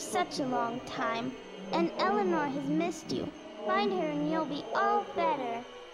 such a long time, and Eleanor has missed you. Find her and you'll be all better.